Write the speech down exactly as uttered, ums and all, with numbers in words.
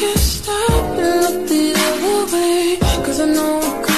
can't stop and look the other way, 'cause I know it